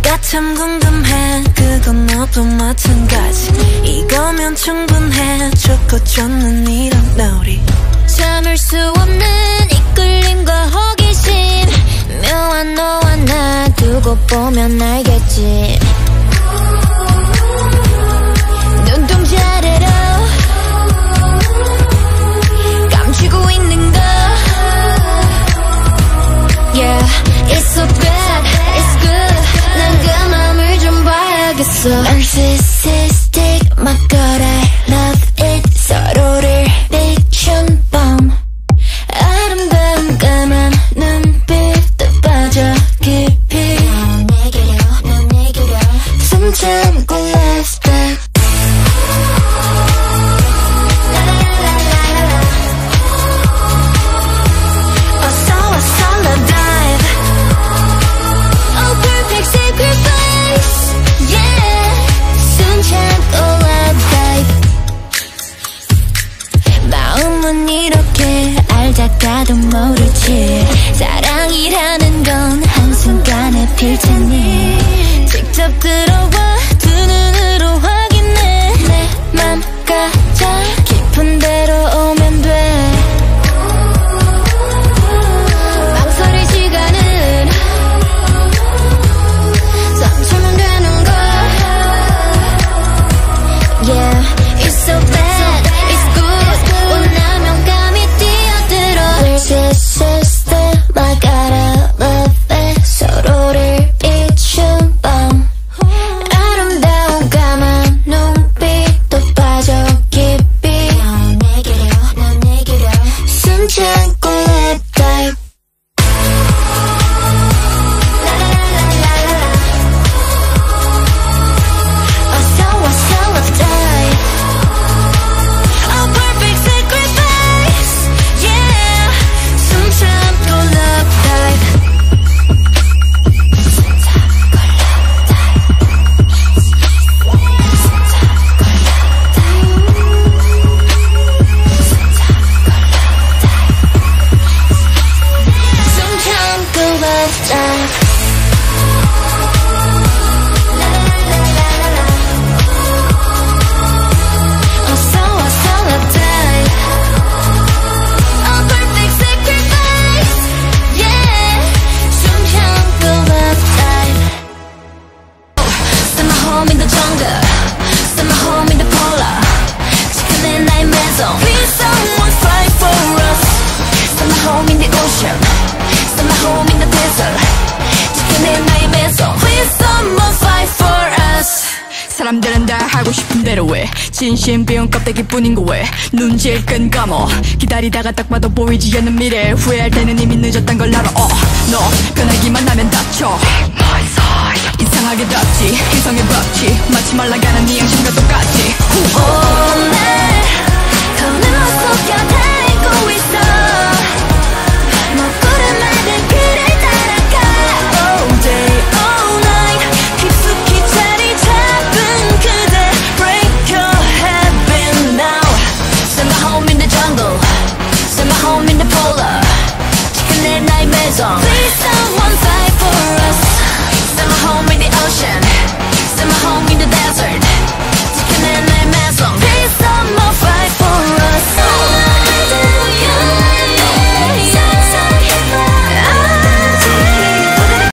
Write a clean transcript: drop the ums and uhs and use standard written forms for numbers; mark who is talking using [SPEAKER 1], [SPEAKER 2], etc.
[SPEAKER 1] 네가 참 궁금해 그건 너도 마찬가지 이거면 충분해 좋고 좋는 이런 놀이 참을 수 없는 이끌림과 호기심 묘한 너와 나 두고 보면 알겠지 눈동자래로 감추고 있는 거 Yeah, it's so bad, it's good 난 그 맘을 좀 봐야겠어 Narcissistic, my god I love it 서로를 비춘 밤 아름다운 까만 눈빛도 빠져 깊이 넌 내게로 숨 참고 left back 마음은 이렇게 알다가도 모르지 사랑이라는 건 한순간에 필 테니 직접 들어와 두 눈으로 확인해 내 맘 가장 깊은 데로 오면 돼 망설일 시간은 멈추면 되는 걸 Yeah, it's so bad, it's good 원하면 감이 뛰어들어 Narcissistic, my god I love it 서로를 비춘 밤 아름다운 까만 눈빛도 빠져 깊이 넌 내게로 숨 참고 lip dive let's dive A perfect sacrifice Yeah 숨 참고 love dive 숨 참고 love dive
[SPEAKER 2] 사람들은 다 하고 싶은 대로 해 진심 비운 껍데기뿐인 거 왜 눈질 끈 감어 기다리다가 딱 봐도 보이지 않는 미래 후회할 때는 이미 늦었단 걸 알아 너 변하기만 하면 닥쳐 이상하게 덥지 이성의 법칙 마치 말라가는 네 양심과 똑같지 오늘 더 늦었어